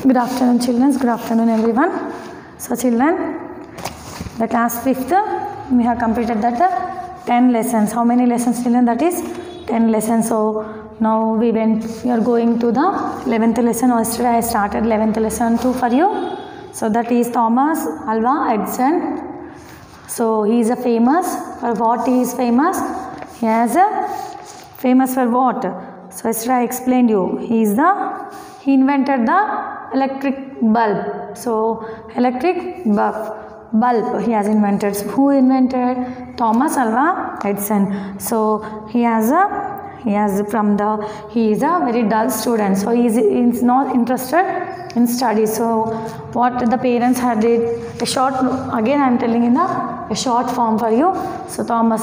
Good afternoon, children. Good afternoon, everyone. So, children, the class 5th, we have completed that 10 lessons. How many lessons, children? That is 10 lessons. So, now we are going to the 11th lesson. Yesterday I started 11th lesson 2 for you. So, that is Thomas Alva Edison. So, he is a famous. For what he is famous? He has a famous for what? So, yesterday I explained you. He invented the electric bulb. So, electric bulb he has invented. So, who invented? Thomas Alva Edison. So, he is a very dull student. So, he is not interested in studies. So, what the parents had did, a short, again I am telling in a short form for you. So, Thomas,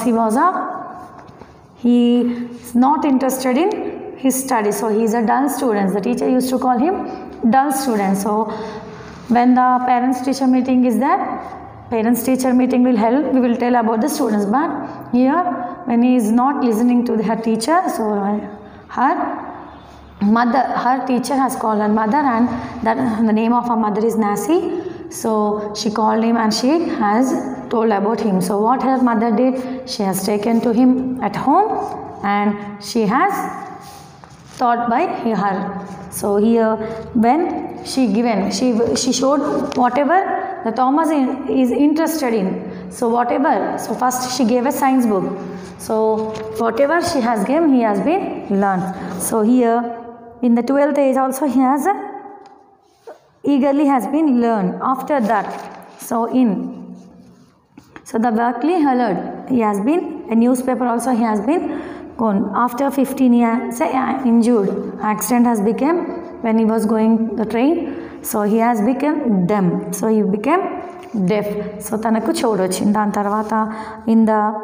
he is not interested in his studies. So, he is a dull student. The teacher used to call him dull student. So, when the parents teacher meeting is there, parents teacher meeting will help, we will tell about the students. But here, when he is not listening to her teacher, so her teacher has called her mother, and the name of her mother is Nancy. So, she called him and she has told about him. So, what her mother did, she has taken to him at home and she has taught by her. So, here when she showed whatever the Thomas is interested in. So, so first she gave a science book. So, whatever she has given, he has been learned. So, here in the 12th age also he has eagerly has been learned. After that, so the Berkeley Herald, he has been a newspaper also he has been gone. After 15 years, injured, accident has become when he was going the train. So, he has become dumb. So, he became deaf. So, tanaku chodochin. Dan tarvata in the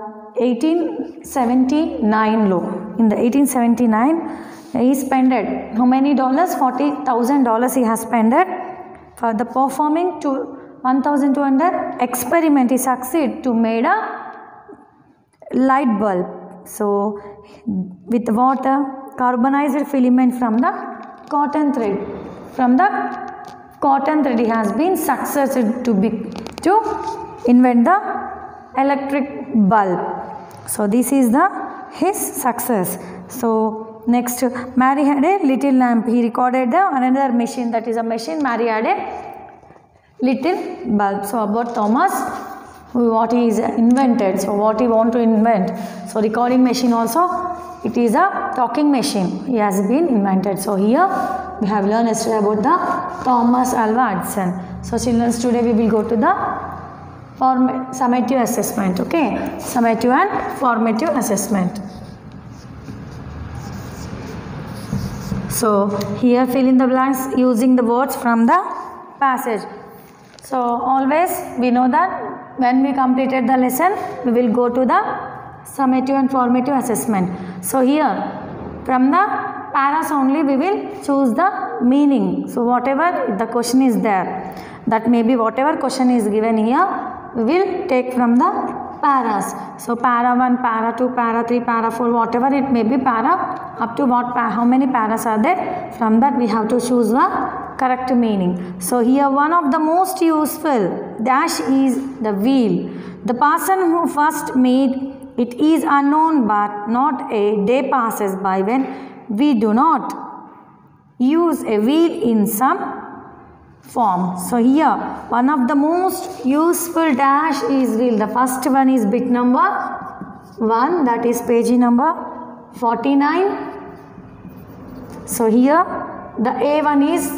1879 law. In the 1879, he spent how many dollars? $40,000 he has spent for the performing to 1,200 experiment. He succeeded to made a light bulb. So, with water, carbonized filament from the cotton thread. From the cotton thread, he has been successful to invent the electric bulb. So, this is his success. So, next, Mary had a little lamp. He recorded another machine, that is a machine. Mary had a little bulb. So, about Thomas, what he is invented. So, what he want to invent. So, recording machine also, it is a talking machine. He has been invented. So, here we have learned yesterday about the Thomas Alva Edison. So, children, today we will go to the summative assessment. Okay, summative and formative assessment. So, here fill in the blanks using the words from the passage. So, always we know that when we completed the lesson, we will go to the summative and formative assessment. So, here from the paras only we will choose the meaning. So, whatever the question is there, that may be whatever question is given here, we will take from the paras. So, para 1, para 2, para 3, para 4, whatever it may be, para up to how many paras are there, from that we have to choose the correct meaning. So, here one of the most useful dash is the wheel. The person who first made it is unknown, but not a day passes by when we do not use a wheel in some form. So, here one of the most useful dash is wheel. The first one is bit number 1, that is page number 49. So, here the A1 is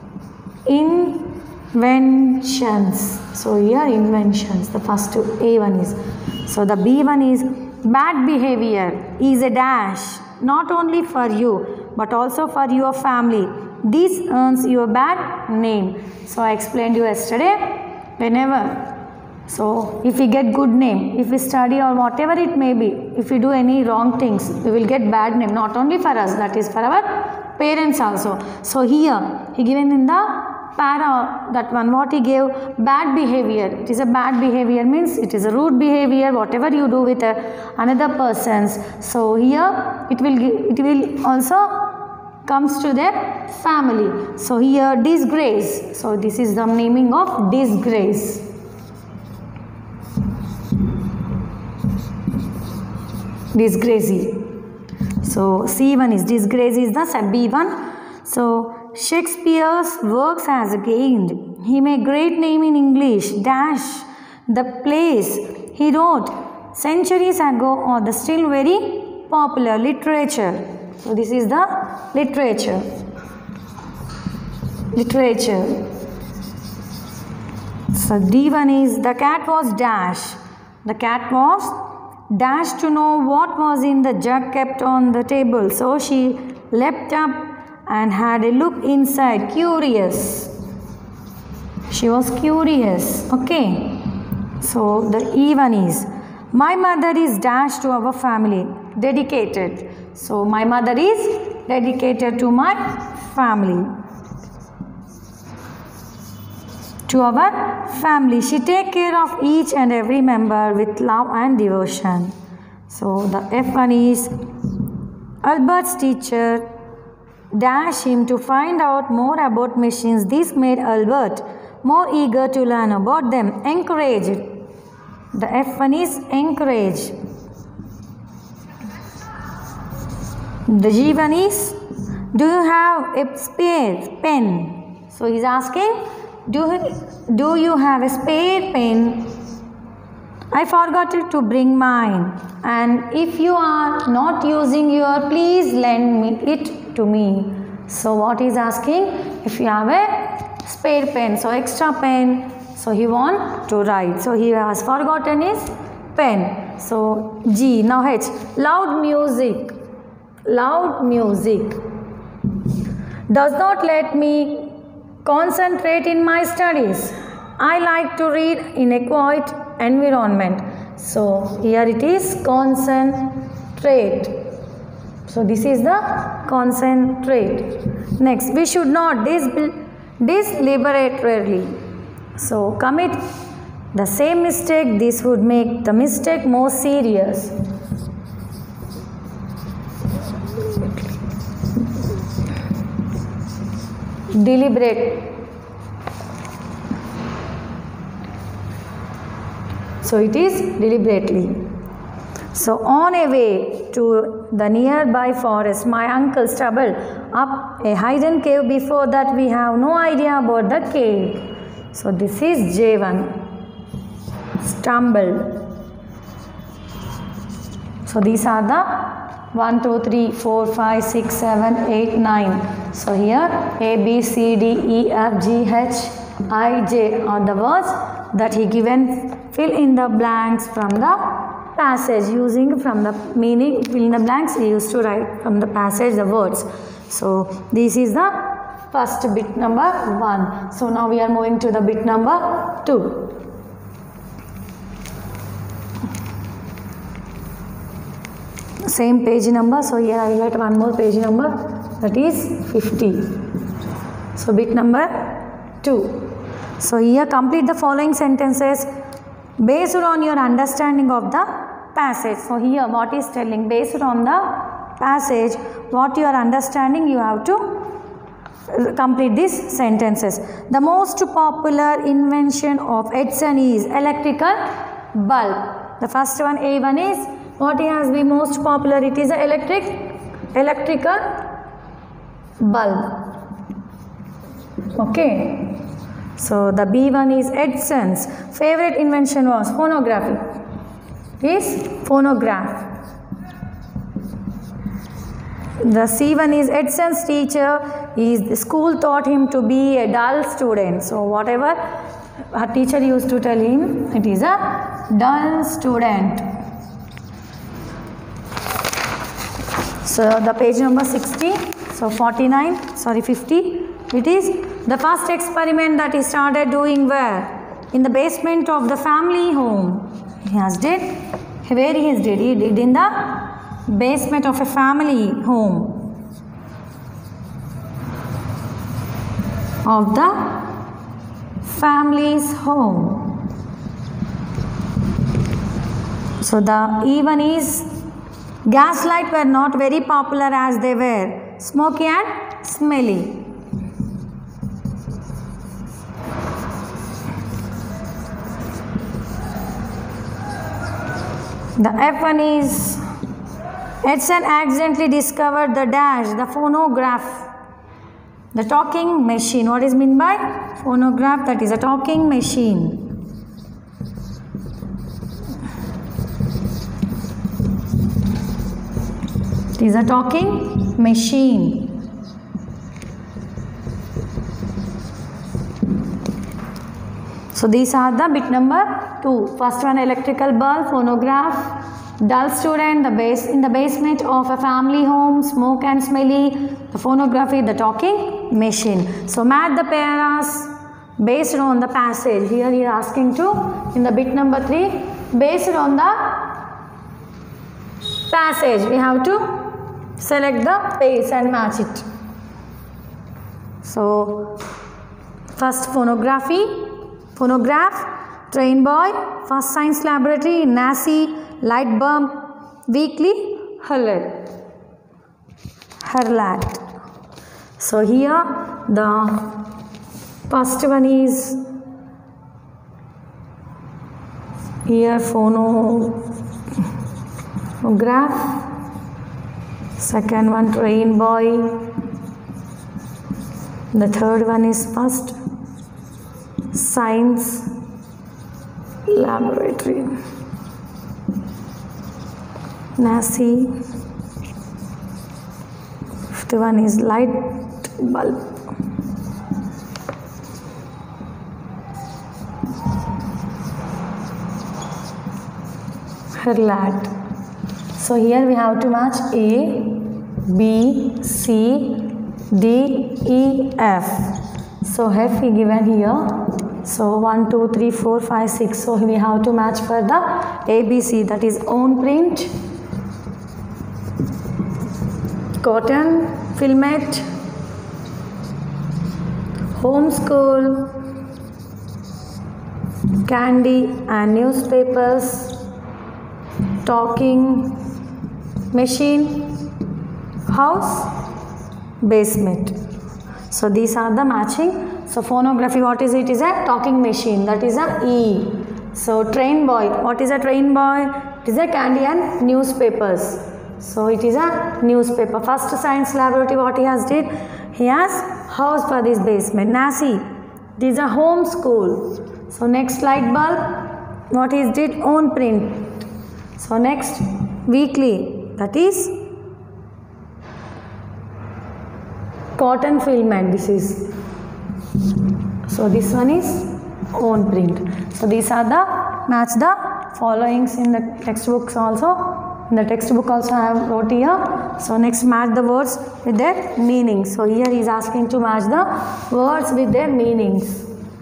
inventions. So, here inventions, the first A1 is. So, the B1 is bad behavior is a dash not only for you but also for your family. This earns you a bad name. So, I explained you yesterday, whenever, so if we get good name, if we study or whatever it may be, if we do any wrong things, we will get bad name, not only for us, that is for our parents also. So, here he given in the para, that one what he gave, bad behavior. It is a bad behavior means it is a rude behavior, whatever you do with another persons. So, here it will also comes to their family. So here disgrace. So this is the meaning of disgrace. Disgrace. So C1 is disgrace is the B1. So Shakespeare's works has gained him a great name in English dash the plays he wrote centuries ago are the still very popular literature. So this is the literature. So D1 is the cat was dash. The cat was dash to know what was in the jug kept on the table. So she leapt up and had a look inside, curious. She was curious. Okay. So the E1 is my mother is dash to our family, dedicated. So my mother is dedicated to my family. To our family. She take care of each and every member with love and devotion. So the F1 is Albert's teacher dash him to find out more about machines. This made Albert more eager to learn about them. Encouraged. The F1 is encourage. The G1 is do you have a spare pen? So he is asking do you have a spare pen? I forgot to bring mine. And if you are not using your, please lend it to me. So what is asking? If you have a spare pen, so extra pen. So he want to write. So he has forgotten his pen. So G. Now H. Loud music. Loud music does not let me concentrate in my studies. I like to read in a quiet environment. So here it is concentrate. So this is the concentrate. Next, we should not deliberately. So commit the same mistake. This would make the mistake more serious. Deliberate. So it is deliberately. So on a way to the nearby forest, my uncle stumbled up a hidden cave. Before that, we have no idea about the cave. So this is J1. Stumbled. So these are the 1, 2, 3, 4, 5, 6, 7, 8, 9. So here A, B, C, D, E, F, G, H, I, J are the words that he given. Fill in the blanks from the passage using from the meaning. Fill in the blanks he used to write from the passage the words. So this is the first bit number 1. So now we are moving to the bit number 2. Same page number. So here I will write one more page number, that is 50. So bit number 2. So here complete the following sentences based on your understanding of the passage. So here what is telling, based on the passage what you are understanding, you have to complete these sentences. The most popular invention of Edison is electrical bulb. The first one A1 is what has been most popular, it is the electrical bulb. Okay. So the B1 is Edison's favorite invention was phonography. Is phonograph. The C1 is Edison's teacher. The school taught him to be a dull student. So whatever her teacher used to tell him, it is a dull student. So the page number 60. So 50. It is the first experiment that he started doing where? In the basement of the family home. He has did. Where he has did? He did in the basement of a family home. Of the family's home. So the E1 is Gas lights were not very popular as they were smoky and smelly. The F1 is Edison accidentally discovered the dash, the phonograph, the talking machine. What is meant by phonograph? That is a talking machine. It is a talking machine. So these are the bit number 2. First one, electrical bulb, phonograph, dull student, in the basement of a family home, smoke and smelly, the phonograph is the talking machine. So match the pairs based on the passage. Here he is asking to, in the bit number 3, based on the passage, we have to select the pairs and match it. So first phonograph, train boy, first science laboratory, Nancy, light bulb, weekly, Hurled. So here the first one is here phonograph, second one train boy, the third one is first science laboratory, Nancy, fifth one is light bulb. Hurled. So here we have to match A, B, C, D, E, F. So F is given here. So 1, 2, 3, 4, 5, 6. So we have to match for the ABC, that is own print, cotton, filament, homeschool, candy and newspapers, talking machine, house, basement. So these are the matching. So phonography, what is it? Is a talking machine, that is a E. So train boy, what is a train boy? It is a candy and newspapers. So it is a newspaper. First science laboratory, what he has did? He has house for this basement. Nancy, this is a home school. So next light bulb, what he did? Own print. So next weekly, that is cotton filament. This is, so this one is own print. So these are the match the followings in the textbooks also. In the textbook also I have wrote here. So next, match the words with their meanings. So here he is asking to match the words with their meanings.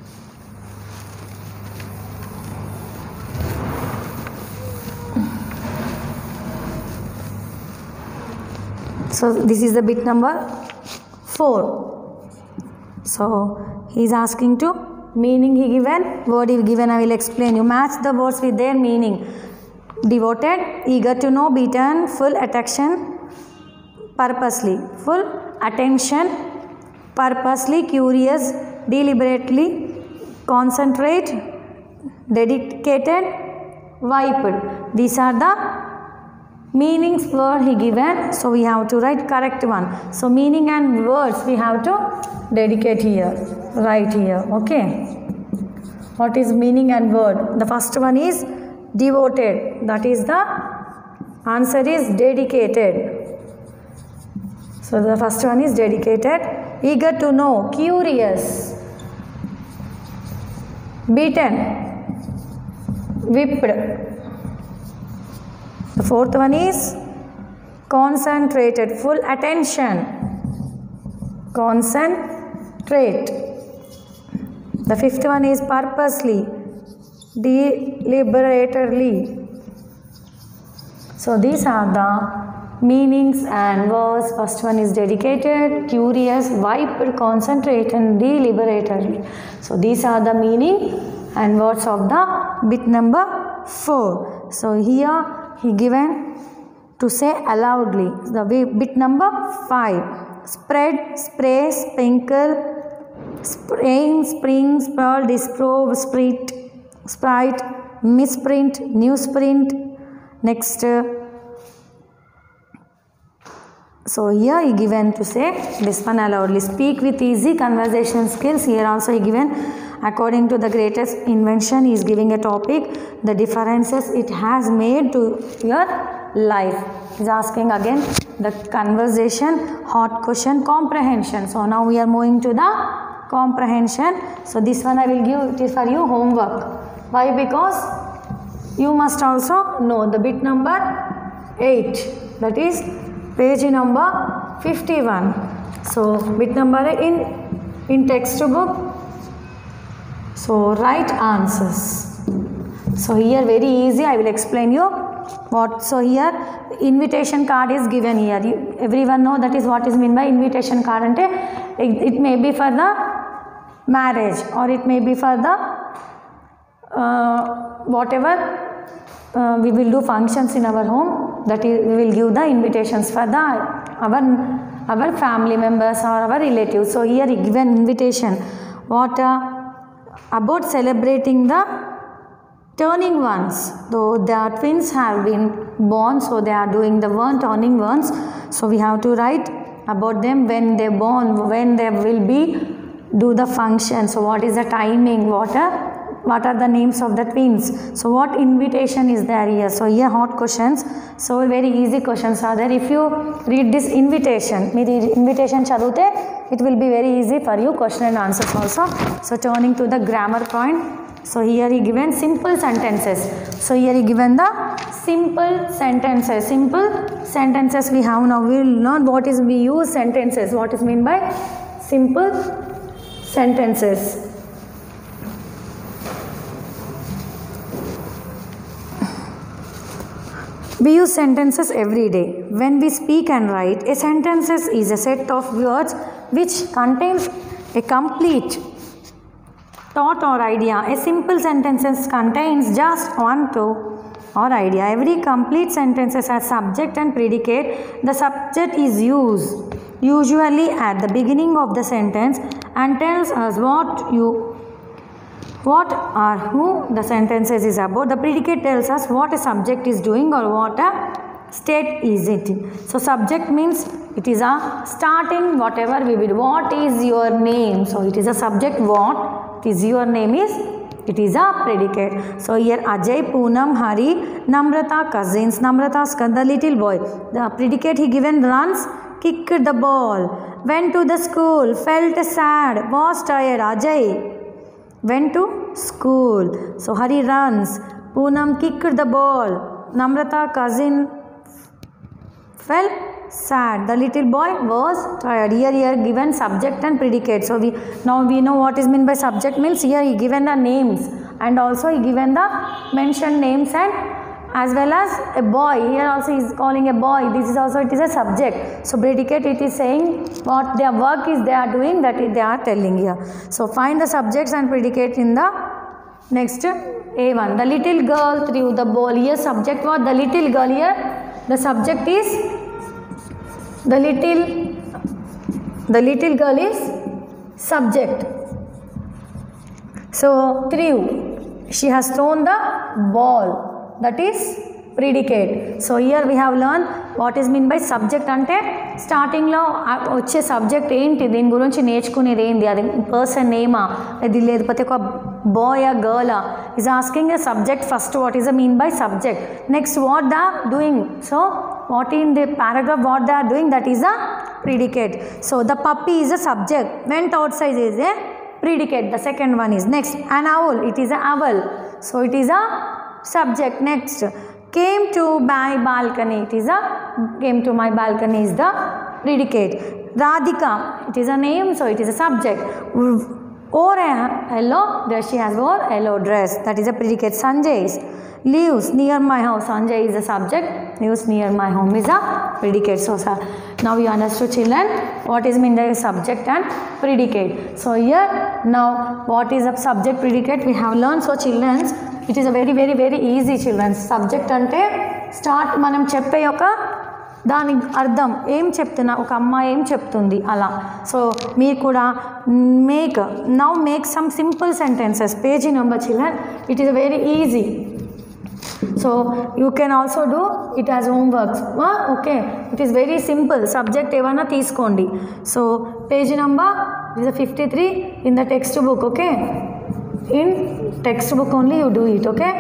So this is the bit number 4. So he is asking to meaning he given, word he given, I will explain you. Match the words with their meaning. Devoted, eager to know, beaten, full attention, purposely, full attention, purposely, curious, deliberately, concentrate, dedicated, wiped. These are the meanings word he given. So we have to write correct one. So meaning and words we have to dedicate here, write here. Okay. What is meaning and word? The first one is devoted, that is the answer is dedicated. So the first one is dedicated. Eager to know, curious, beaten, whipped. The fourth one is concentrated, full attention, concentrate. The fifth one is purposely, deliberately. So these are the meanings and words. First one is dedicated, curious, wiped, concentrate and deliberately. So these are the meaning and words of the bit number 4. So here he given to say aloudly. The bit number 5. Spread, spray, sprinkle, sprain, spring, sprawl, disprove, sprite, misprint, newsprint. Next, so here he given to say this one aloudly. Speak with easy conversation skills. Here also he given according to the greatest invention. He is giving a topic, the differences it has made to your life. He is asking again the conversation, hot question, comprehension. So now we are moving to the comprehension. So this one I will give it is for you homework. Why? Because you must also know the bit number 8, that is page number 51. So bit number in textbook. So write answers. So here very easy, I will explain you what. So here invitation card is given here. Everyone know that is what is meant by invitation card. Ante it may be for the marriage or it may be for the whatever we will do functions in our home, that is we will give the invitations for the our family members or our relatives. So here given invitation what about celebrating the turning ones. Though their twins have been born, so they are doing the turning ones. So we have to write about them when they born, when they will be do the function. So what is the timing, what are the names of the twins. So what invitation is there here. So here hot questions. So very easy questions are there. If you read this invitation, chadute, it will be very easy for you question and answers also. So turning to the grammar point. So here he given simple sentences. So here he given the simple sentences. Simple sentences we have now. We will learn what is we use sentences. What is meant by simple sentences. We use sentences every day. When we speak and write, a sentence is a set of words which contains a complete thought or idea. A simple sentence contains just one thought or idea. Every complete sentence has subject and predicate. The subject is used usually at the beginning of the sentence and tells us what or who the sentences is about. The predicate tells us what a subject is doing or what a state is it in. So subject means it is a starting whatever we will. What is your name? So it is a subject. What is your name is it is a predicate. So here Ajay, Poonam, Hari, Namrata cousins. Namrata's the little boy. The predicate he given runs, kicked the ball, went to the school, felt sad, was tired. Ajay went to school. So Hari runs, Poonam kicked the ball, Namrata cousin felt sad, the little boy was tired. Here given subject and predicate. So now we know what is meant by subject means. Here he given the names and also he given the mentioned names and as well as a boy. Here also he is calling a boy. This is also it is a subject. So predicate it is saying what their work is they are doing, that they are telling here. So find the subjects and predicate in the next A1. The little girl threw the ball. Here subject was the little girl. Here the subject is the little girl is subject. So threw, she has thrown the ball, that is predicate. So here we have learned what is meant by subject ante starting lo వచ్చే subject ఏంటి దీని గురించి నేర్చుకునేది ఏంది అది person name అది లేకపోతే ఒక boy or girl is asking a subject first. What is the mean by subject? Next what they are doing. So what in the paragraph what they are doing, that is a predicate. So the puppy is a subject, went outside is a predicate. The second one is next an owl, it is a owl, so it is a subject. Next came to my balcony, it is a came to my balcony is the predicate. Radhika, it is a name, so it is a subject. Wore a yellow dress, she has wore yellow dress, that is a predicate. Sanjay lives near my house, Sanjay is a subject, lives near my home is a predicate. So now you understood children what is meant by subject and predicate. So here now what is a subject predicate we have learned. So children it is a very easy children. Subject ante start manam cheppe oka దాని అర్థం ఏం చెప్తున్నా, ఒక అమ్మాయి ఏం చెప్తుంది అలా. So మీరు కూడా make some simple sentences. Page number children, it is very easy. So you can also do it as homeworks. Okay, it is very simple. Subject evana teeskondi. So page number is 53 in the textbook. Okay, in textbook only you do it. Okay,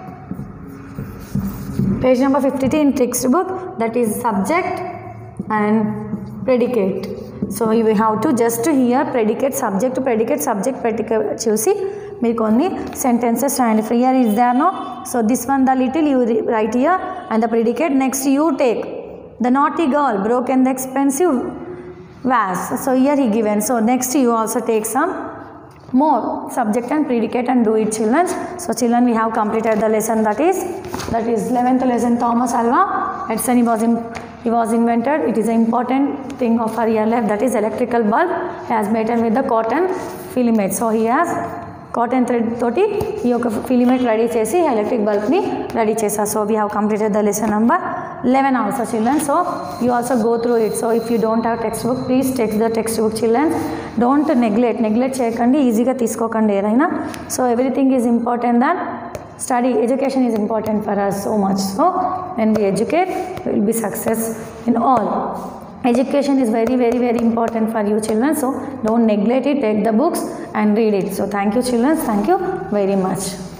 page number 53 in textbook, that is subject and predicate. So you will have to just here predicate subject predicate చూసి మీరు కొన్ని sentences రాయండి. Here is there no. So this one the little you write here and the predicate. Next you take the naughty girl broken the expensive vase. So here he given. So next you also take some more subject and predicate and do it, children. So children, we have completed the lesson, that is 11th lesson. Thomas Alva Edison, he was invented. It is an important thing of our real life, that is electrical bulb. He has made it with the cotton filament. So he has cotton thread తోటి ఈ యొక్క filament ready చేసి electric బల్బ్ని ready చేశారు. So we have completed the lesson number 11 also children. So you also go through it. So if you don't have text book, please take the text book children. Don't neglect చేయకండి, ఈజీగా తీసుకోకండి ఏదైనా. So everything is important than study. Education is important for us so much. So when we educate, we will be success in all. Education is very, very, very important for you children. So don't neglect it. Take the books and read it. So thank you children. Thank you very much.